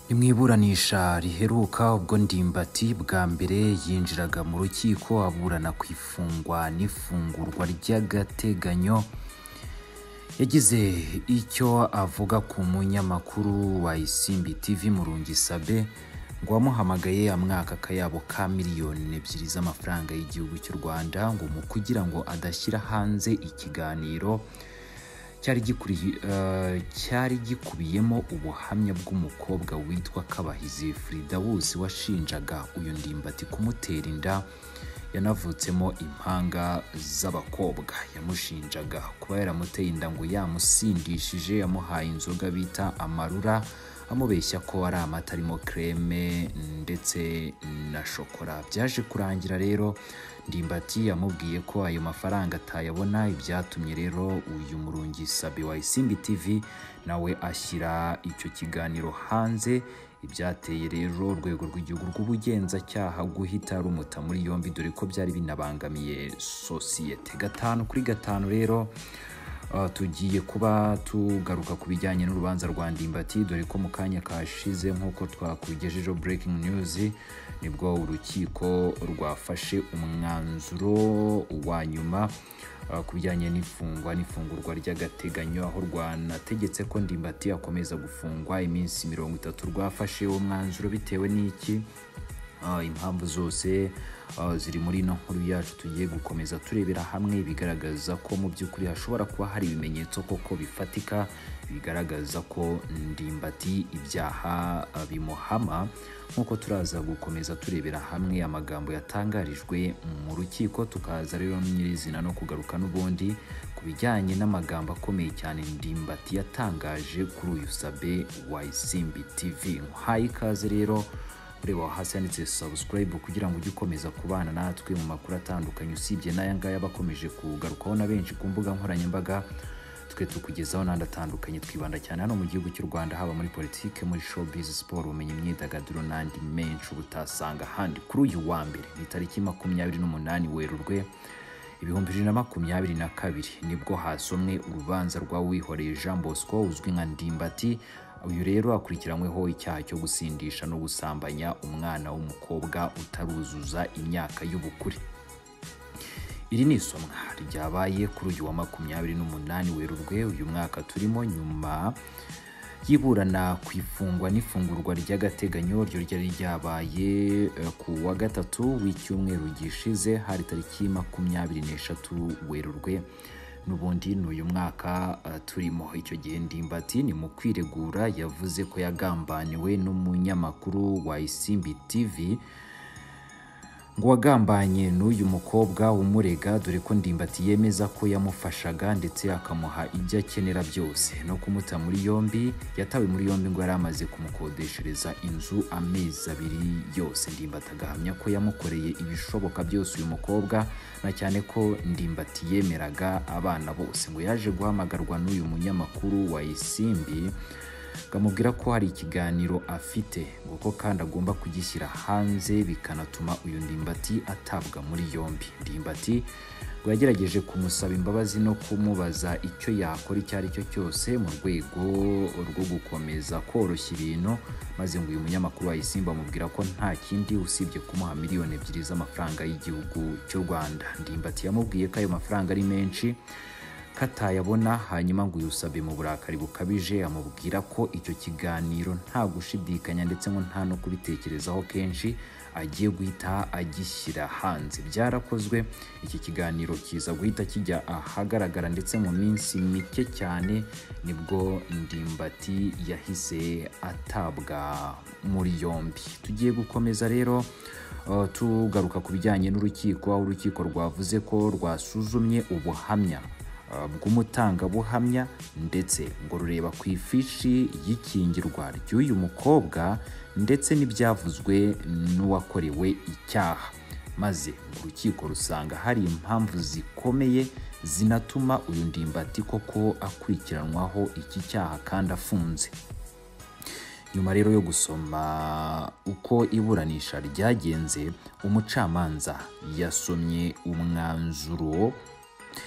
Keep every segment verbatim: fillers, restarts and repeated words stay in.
Imwiburanisha riheruka ubwo Ndimbati bwa mbere yinjiraga mu rukiko aburana ku ifungwa n'ifungurwa ry'agateganyo, yagize icyo avuga ku munyamakuru wa Isimbi T V Murungi Sabe ngo wamuhamagaye amwaka akayabo ka miliyoni ebyiri z'amafaranga y'igihugu cy'u Rwanda ngo mu kugira ngo adashyira hanze ikiganiro cyari gikuri uh, cyari gikubiyemo ubuhamya bw'umukobwa witwa Kabahizi Fridawusi washinjaga uyu Ndimbati kumutera inda yanavutsemo impanga z'abakobwa. Yamushinjaga kuba yaramuteye inda ngo yamusindishije, yamuhaye inzoga bita amarura, amubeshya ko ari amata arimo creme ndetse na shokora. Byaje kurangira rero Ndimbati yamubwiye ko ayo mafaranga atayabona, ibyatumye rero uyu Murungi Sabe wa Isimbi T V nawe ashyira icyo kiganiro hanze. Ibyateye rero urwego rw'igihugu rw'ubugenzacyaha guhita rumuta muri yombi, dore ko byari binabangamiye sosiyete. Gatanu kuri gatanu rero Uh, tugiye kuba tugaruka ku bijyanye n'urubanza rwa Ndimbati, dore ko mu kanya kashize nk'uko twakugejejeho breaking news nibwo urukiko rwafashe umwanzuro wa nyuma uh, ku bijyanye n'ifungwa n'ifungurwa ry'agateganyo, aho rwanategetse ko Ndimbati akomeza gufungwa iminsi mirongo itatu. Rwafashe uwo mwanzuro bitewe n'iki? Uh, impamvu zose uh, ziri muri no nkuru yacu tugiye gukomeza turebera hamwe, bigaragaza ko mu by'ukuri hashobora kuba hari ibimenyetso koko bifatika bigaragaza ko Ndimbati ibyaha uh, bimuhama, nk'uko turaza gukomeza turebera hamwe amagambo yatangarijwe mu rukiko. Tukaza rero nyirizina no kugaruka n'ubundi ku bijyanye n'amagambo akomeye cyane Ndimbati yatangaje kuri uyu Sabe wa Isimbi T V. Hayi kaze rero ureba hasi handitse subscribe kugira ngo ujye ukomeza kubana natwe mu makuru atandukanye, usibye n'aya ngaya bakomeje kugarukaho na benshi ku mbuga nkoranyambaga. Twe tukugezaho n'andi atandukanye, twibanda cyane hano mu gihugu cy'u Rwanda, haba muri politike, muri showbiz, sport, ubumenyi, imyidagaduro n'andi menshi ubutasanga handi. Kuri uyu wa mbere ni tariki makumyabiri n'umunani Werurwe ibihumbi bibiri na makumyabiri na kabiri nibwo hasomwe urubanza rwa Uwihoreye Jean Bosco uzwi nka Ndimbati. Uyu rero akurikiranyweho icyaha cyo gusindisha no gusambanya umwana w'umukobwa utaruzuza imyaka y'ubukure. Iri ni isomwa ryabaye kuri uyu wa makumyabiri n'umunani Werurwe uyu mwaka turimo, nyuma yiburana ku ifungwa n'ifungurwa ry'agateganyo ryo ryari ryabaye uh, ku wa gatatu w'icyumweru gishize, hari tariki makumyabiri n'eshatu Werurwe n'ubundi n'uyu mwaka uh, turimo. Icyo gihe Ndimbati ni mu kwiregura yavuze ko yagambaniwe n'umunyamakuru wa Isimbi T V, ngo wagambanye n'uyu mukobwa umurega, dore ko Ndimbati yemeza ko yamufashaga ndetse akamuha ibyo akenera byose, no kumuta muri yombi. Yatawe muri yombi ngo yari amaze kumukodeshereza inzu amezi abiri yose. Ndimbati agahamya ko yamukoreye ibishoboka byose uyu mukobwa, na cyane ko Ndimbati yemeraga abana bose. Ngo yaje guhamagarwa n'uyu munyamakuru wa Isimbi gamubwira ko hari ikiganiro afite, ngo ko kandi agomba kugishyira hanze bikanatuma uyu Ndimbati atabwa muri yombi. Ndimbati ngo yagerageje kumusaba imbabazi no kumubaza icyo yakora icyo ari cyo cyose mu rwego rwo gukomeza koroshya ibintu, maze ngo uyu munyamakuru wa Isimbi amubwira ko nta kindi usibye kumuha miliyoni ebyiri z'amafaranga y'igihugu cy'u Rwanda. Ndimbati yamubwiye ko ayo mafaranga ari menshi katayabona, hanyuma ngo uyu Sabe mu burakari bukabije amubwira ko icyo kiganiro nta gushidikanya ndetse ngo nta no kubitekerezaho kenshi agiye guhita agishyira hanze. Byarakozwe, iki kiganiro kiza guhita kijya ahagaragara, ndetse mu minsi mike cyane nibwo Ndimbati yahise atabwa muri yombi. Tugiye gukomeza rero uh, tugaruka ku bijyanye n'urukiko, aho urukiko rwavuze ko rwasuzumye ubuhamya bw'umutangabuhamya ndetse ngo rureba ku ifishi y'ikingirwa ry'uyu mukobwa ndetse n'ibyavuzwe n'uwakorewe icyaha, maze urukiko rusanga hari impamvu zikomeye zinatuma uyu Ndimbati koko akurikiranwaho iki cyaha kandi afunze. Nyuma rero yo gusoma uko iburanisha ryagenze, umucamanza yasomye umwanzuro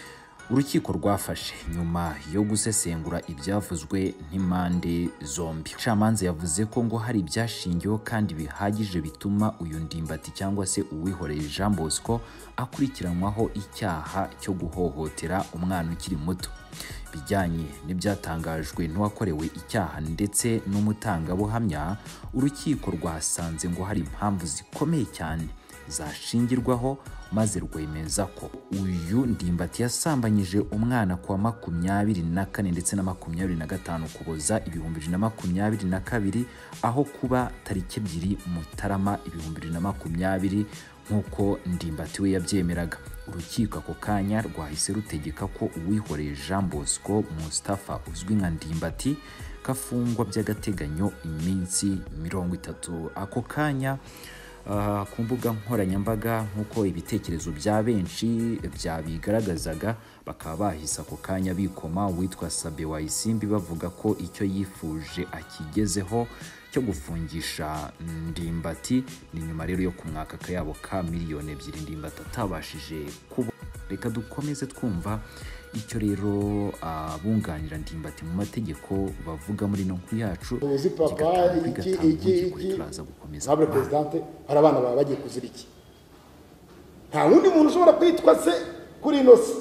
urukiko rwafashe nyuma yo gusesengura ibyavuzwe n'impande zombi. Camanza yavuze ko ngo hari ibyashingiyeho kandi bihagije bituma uyu Ndimbati cyangwa se Uwihoreye Jean Bosco akurikiranwaho icyaha cyo guhohotera umwana ukiri muto. Bijyanye n'ibyatangajwe n'uwakorewe icyaha ndetse n'umutangabuhamya, urukiko rwasanze ngo hari impamvu zikomeye cyane zashingirwaho maze rwemeza ko uyu Ndimbati yasambanyije umwana kwa makumyabiri na kane ndetse na makumyabiri na gatanu Ukuboza ibihumbi bibiri na makumyabiri na kabiri, aho kuba tariki ebyiri Mutarama ibihumbi bibiri na makumyabiri nk'uko Ndimbati we yabyemeraga. Urukiko ako kanya rwahise rutegeka ko Uwihoreye Jean Bosco Mustafa uzwi nka Ndimbati kafungwa by'agateganyo iminsi mirongo itatu. Ako kanya Uh, ku mbuga nkoranyambaga nk'uko ibitekerezo bya benshi byabigaragazaga, bakaba bahise ako kanya bikoma uwitwa Sabe Wayisimbi bavuga ko icyo yifuje akigezeho cyo gufungisha Ndimbati. Ni nyuma rero yo kumwaka akayabo ka miliyoni ebyiri Ndimbati atabashije kuba. Reka dukomeze twumva icyo rero abunganira uh, Ndimbati mu mategeko bavuga muri no nkuru yacu. Uzi papa iki iki iki Honorable President, hari abana baba bagiye kuzira iki? Nta wundi muntu ushobora kwitwa se kuri ino se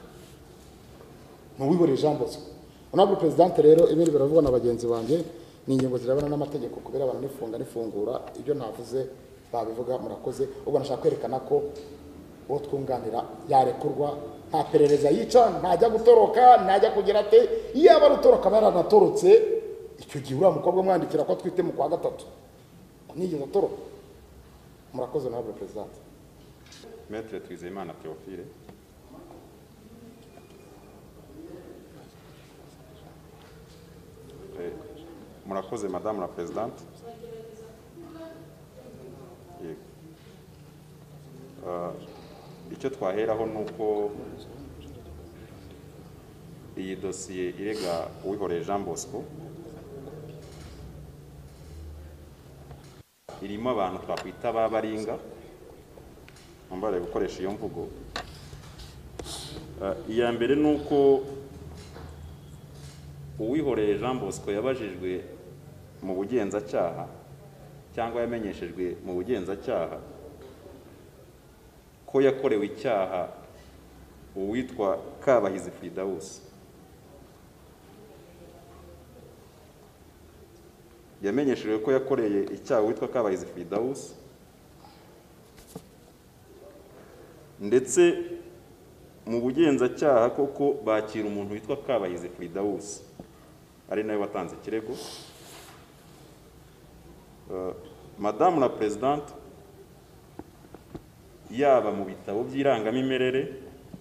mu Uwihoreye Jean Bosco. Honorable President, rero ibindi biravuga na bagenzi banje ni ingingo zirabana n'amategeko kubera abantu nifunga nifungura, ibyo navuze babivuga murakoze. Ubwo nashaka kwerekana ko uwo twunganira yarekurwa, nta perereza yica, ntajya gutoroka, ntajya kugira ate. Iyo aba rutoroka baranatorotse icyo gihe uriya mukobwa mwandikira ko twite mu kwa gatatu nigeze atoroka. Murakoze Honorable President. Maître Twizeyimana Théophile. Eh, murakoze Madame la Présidente. Uh, icyo twaheraho nuko iyi dosiye irega Uwihoreye Jean Bosco irimo abantu twakwita babaringa, mbare gukoresha iyo mvugo. Uh, iya mbere nuko Uwihoreye Jean Bosco yabajijwe mu bugenzacyaha cyangwa yamenyeshejwe mu bugenzacyaha ko yakorewe icyaha uwitwa Kabahizi Firdausi. Yamenyeshejwe ko yakoreye icyaha uwitwa Kabahizi Firdausi, ndetse mu bugenzacyaha koko bakira umuntu witwa Kabahizi Firdausi ari nawe watanze ikirego. Uh, Madame la Présidente, yaba mu bitabo by'irangamimerere,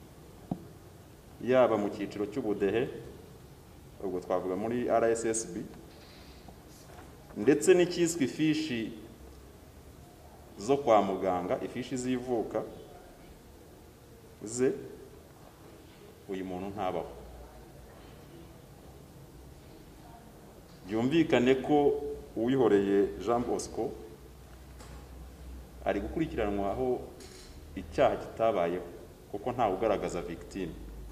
yaba mu cyiciro cy'ubudehe, ubwo twavuga muri R S S B, ndetse n'ikiswe ifishi zo kwa muganga, ifishi zivuka ze, uyu muntu ntabaho. Byumvikane ko Uwihoreye Jean Bosco ari gukurikiranwaho icyaha kitabayeho kuko nta ugaragaza victime.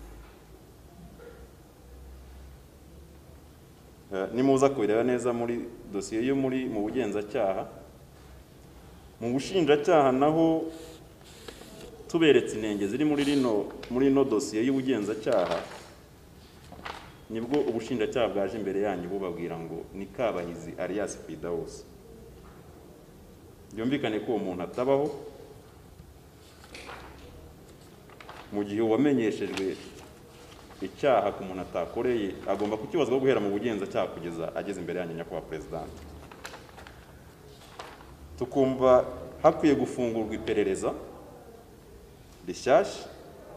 Uh, nimuza kubireba neza muri dosiye yo muri mu bugenzacyaha, mu bushinjacyaha naho tuberetse inenge ziri muri rino muri no dosiye y'ubugenzacyaha, nibwo ubushinjacyaha bwaje imbere yanyu bubabwira ngo ni Kabahizi alias Firdausi. Byumvikane ko uwo muntu atabaho, mu gihe uwamenyeshejwe icyaha ku muntu atakoreye agomba kukibazwa guhera mu bugenzacyaha kugeza ageze imbere yanyu nyakubahwa President. Tukumva hakwiye gufungurwa iperereza rishyashya.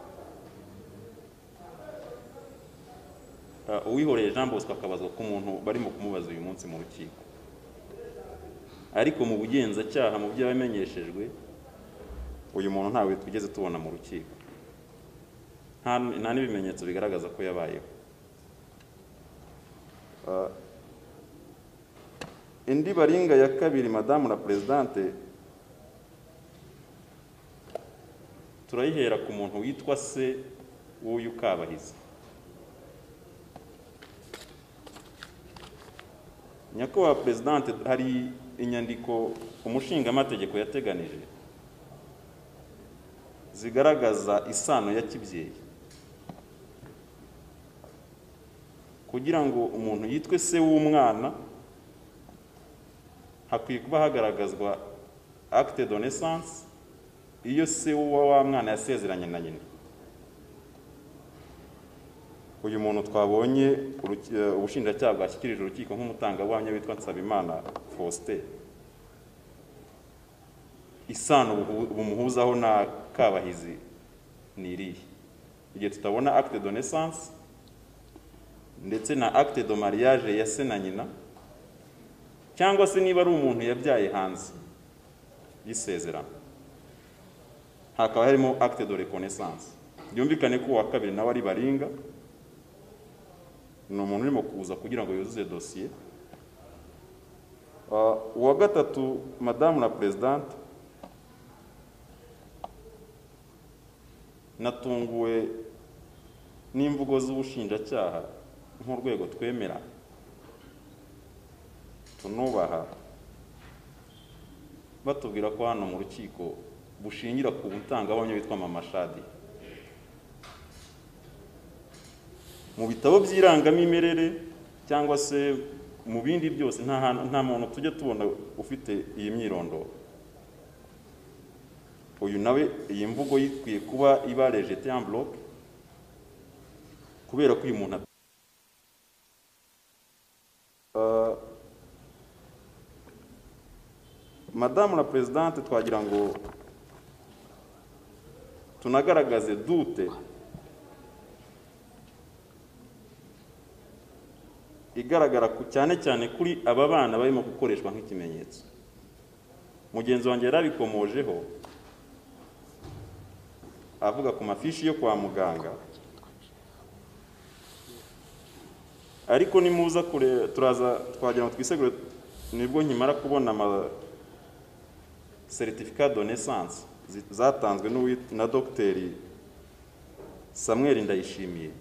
Uh, Uwihoreye Jean Bosco akabazwa ku muntu barimo kumubaza uyu munsi mu rukiko, ariko mu bugenzacyaha mu byo yamenyeshejwe uyu muntu ntawe tugeze tubona mu rukiko, nta n'ibimenyetso bigaragaza ko yabayeho. Uh, indi baringa ya kabiri Madame la Présidente, turayihera ku muntu witwa se w'uyu Kabahizi. Nyakubahwa Presidente, hari inyandiko umushingamategeko yateganije zigaragaza isano ya kibyeyi. Kugira ngo umuntu yitwe se w'umwana hakwiye kuba hagaragazwa acte de naissance iyo se wa mwana yasezeranye na nyina. Uyu muntu twabonye ubushinjacyaha bwashyikirije urukiko nk'umutangabuhamya witwa Nsabimana Faustin, isano bumuhuzaho na Kabahizi ni irihe? Igihe tutabona acte de naissance ndetse na acte de mariage ya se na nyina, cyangwa se niba ari umuntu yabyaye hanze y'isezerano, hakaba harimo acte de reconnaissance. Byumvikane ko uwa kabiri nawe ari Baringa, ni umuntu urimo kuza kugira ngo yuzuze dosiye. Uwa gatatu, Madame la Présidente, natunguwe n'imvugo z'ubushinjacyaha nk'urwego twemera tunubaha, batubwira ko hano mu rukiko bushingira ku butangabuhamya witwa Mama Shadi. Mu bitabo by'irangamimerere cyangwa se mu bindi byose nta muntu tujya tubona ufite iyi myirondoro. Uyu nawe iyi mvugo yikwiye kuba iba rejeté en bloc, kubera ko uyu muntu uh, Madame la Présidente, twagira ngo tunagaragaze dute igaragara cyane cyane kuri aba bana barimo gukoreshwa nk'ikimenyetso. Mugenzi wanjye yarabikomojeho avuga ku mafishi yo kwa muganga, ariko nimuza kure turaza twagira ngo twisegure nibwo nkimara kubona ama certificat de naissance zatanzwe na Dr Samuel Ndayishimiye.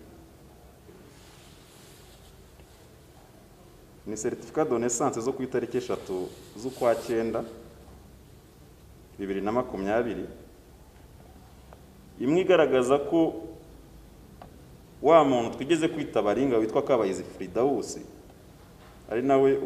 Ni certificat de naissance zo ku itariki eshatu z'ukwa cyenda bibiri na makumyabiri, imwe igaragaza ko wa muntu twigeze kwita Baringa witwa Kabahizi Fridausi ari nawe